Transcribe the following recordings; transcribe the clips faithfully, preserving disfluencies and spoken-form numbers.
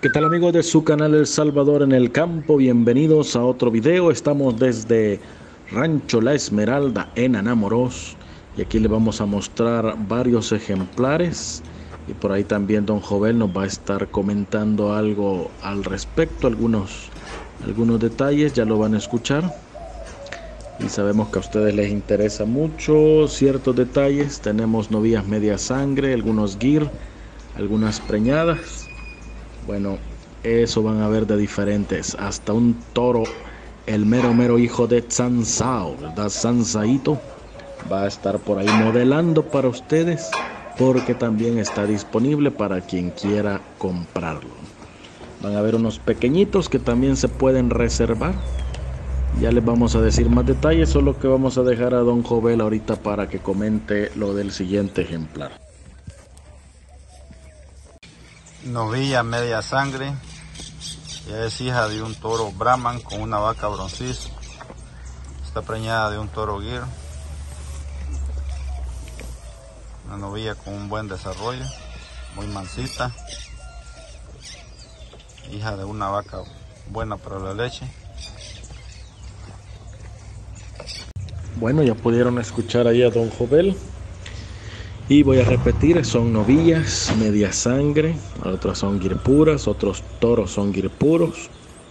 ¿Qué tal amigos de su canal El Salvador en el Campo? Bienvenidos a otro video. Estamos desde Rancho La Esmeralda en Anamoros y aquí les vamos a mostrar varios ejemplares y por ahí también don Jovel nos va a estar comentando algo al respecto, algunos, algunos detalles, ya lo van a escuchar y sabemos que a ustedes les interesa mucho ciertos detalles. Tenemos novillas media sangre, algunos gir, algunas preñadas. Bueno, eso van a ver de diferentes, hasta un toro, el mero mero hijo de Sansao, ¿verdad? Sansaito va a estar por ahí modelando para ustedes, porque también está disponible para quien quiera comprarlo. Van a ver unos pequeñitos que también se pueden reservar. Ya les vamos a decir más detalles, solo que vamos a dejar a don Jovel ahorita para que comente lo del siguiente ejemplar. Novilla media sangre, ella es hija de un toro Brahman con una vaca broncis. Está preñada de un toro gir. Una novilla con un buen desarrollo, muy mansita, hija de una vaca buena para la leche. Bueno, ya pudieron escuchar ahí a don Jovel. Y voy a repetir, son novillas, media sangre, otras son gir puras, otros toros son gir puros.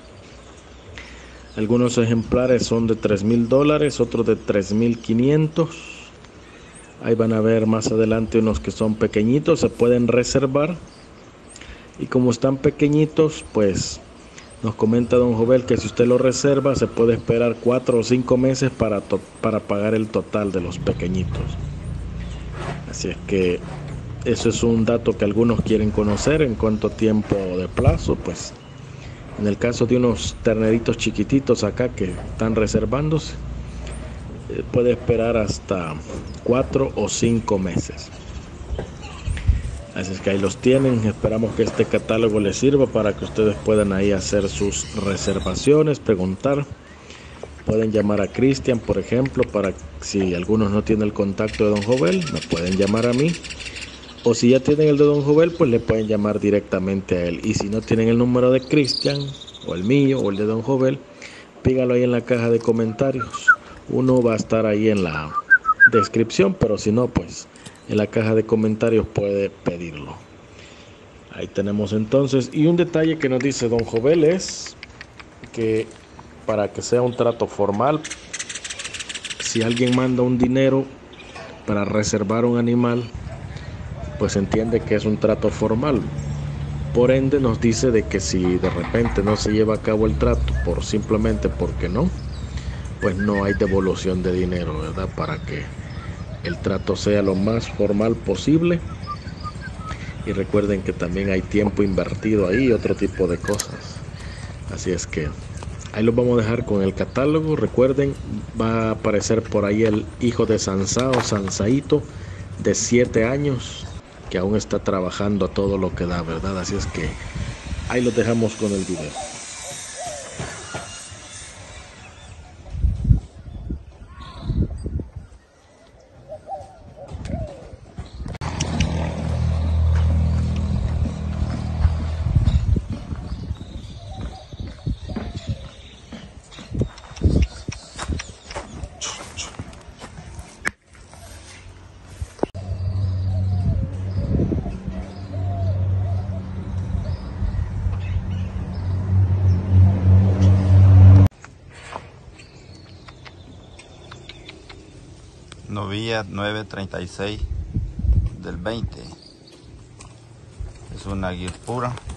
Algunos ejemplares son de tres mil dólares, otros de tres mil quinientos. Ahí van a ver más adelante unos que son pequeñitos, se pueden reservar. Y como están pequeñitos, pues nos comenta don Jovel que si usted lo reserva, se puede esperar cuatro o cinco meses para, para pagar el total de los pequeñitos. Así es que eso es un dato que algunos quieren conocer, en cuánto tiempo de plazo. Pues en el caso de unos terneritos chiquititos acá que están reservándose, eh, puede esperar hasta cuatro o cinco meses. Así es que ahí los tienen. Esperamos que este catálogo les sirva para que ustedes puedan ahí hacer sus reservaciones, preguntar. Pueden llamar a Cristian, por ejemplo, para si algunos no tienen el contacto de don Jovel, me pueden llamar a mí. O si ya tienen el de don Jovel, pues le pueden llamar directamente a él. Y si no tienen el número de Cristian, o el mío, o el de don Jovel, pígalo ahí en la caja de comentarios. Uno va a estar ahí en la descripción, pero si no, pues en la caja de comentarios puede pedirlo. Ahí tenemos entonces. Y un detalle que nos dice don Jovel es que para que sea un trato formal, si alguien manda un dinero para reservar un animal, pues entiende que es un trato formal. Por ende nos dice de que si de repente no se lleva a cabo el trato por simplemente porque no, pues no hay devolución de dinero, ¿verdad? Para que el trato sea lo más formal posible. Y recuerden que también hay tiempo invertido ahí y otro tipo de cosas. Así es que ahí los vamos a dejar con el catálogo. Recuerden, va a aparecer por ahí el hijo de Sansao, Sansaito, de siete años, que aún está trabajando a todo lo que da, ¿verdad? Así es que ahí los dejamos con el video. Novilla nueve treinta y seis del veinte. Es una gir pura.